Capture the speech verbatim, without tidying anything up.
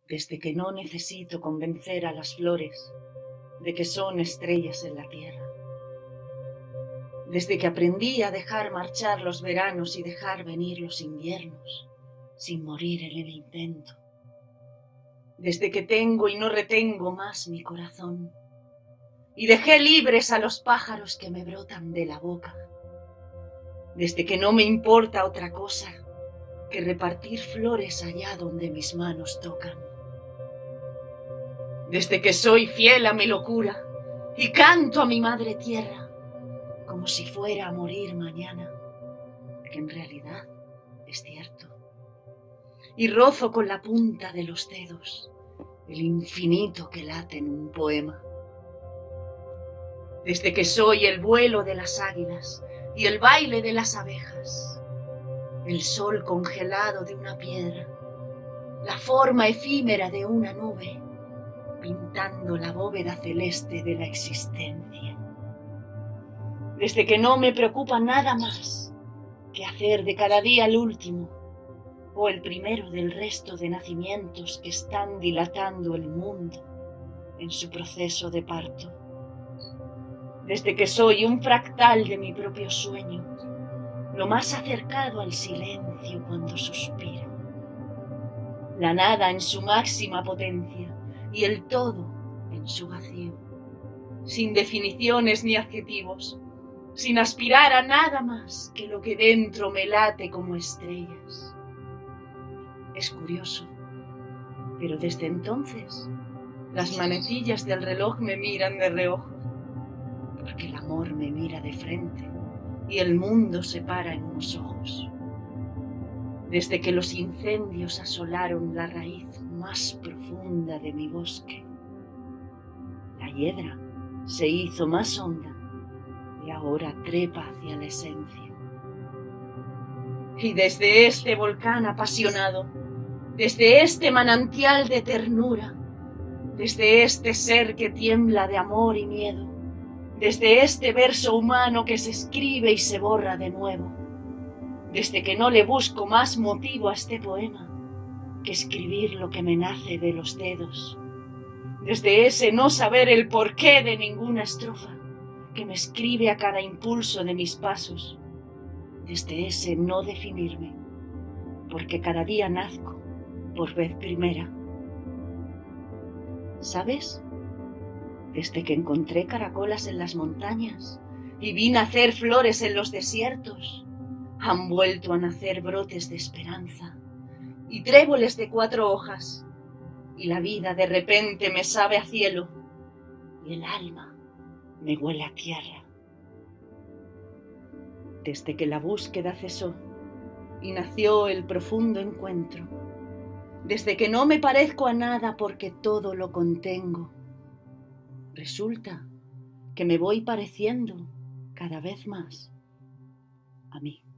desde que no necesito convencer a las flores de que son estrellas en la tierra, desde que aprendí a dejar marchar los veranos y dejar venir los inviernos sin morir en el intento, desde que tengo y no retengo más mi corazón y dejé libres a los pájaros que me brotan de la boca, desde que no me importa otra cosa que repartir flores allá donde mis manos tocan, desde que soy fiel a mi locura y canto a mi madre tierra como si fuera a morir mañana, que en realidad es cierto, y rozo con la punta de los dedos el infinito que late en un poema, desde que soy el vuelo de las águilas y el baile de las abejas, el sol congelado de una piedra, la forma efímera de una nube, pintando la bóveda celeste de la existencia. Desde que no me preocupa nada más que hacer de cada día el último o el primero del resto de nacimientos que están dilatando el mundo en su proceso de parto. Desde que soy un fractal de mi propio sueño, lo más acercado al silencio cuando suspiro, la nada en su máxima potencia y el todo en su vacío, sin definiciones ni adjetivos, sin aspirar a nada más que lo que dentro me late como estrellas. Es curioso, pero desde entonces las manecillas del reloj me miran de reojo, porque el amor me mira de frente y el mundo se para en unos ojos. Desde que los incendios asolaron la raíz más profunda de mi bosque, la hiedra se hizo más honda y ahora trepa hacia la esencia. Y desde este volcán apasionado, desde este manantial de ternura, desde este ser que tiembla de amor y miedo, desde este verso humano que se escribe y se borra de nuevo, desde que no le busco más motivo a este poema que escribir lo que me nace de los dedos, desde ese no saber el porqué de ninguna estrofa que me escribe a cada impulso de mis pasos, desde ese no definirme, porque cada día nazco por vez primera. ¿Sabes? Desde que encontré caracolas en las montañas y vi nacer flores en los desiertos, han vuelto a nacer brotes de esperanza y tréboles de cuatro hojas, y la vida de repente me sabe a cielo y el alma me huele a tierra. Desde que la búsqueda cesó y nació el profundo encuentro, desde que no me parezco a nada porque todo lo contengo, resulta que me voy pareciendo cada vez más a mí.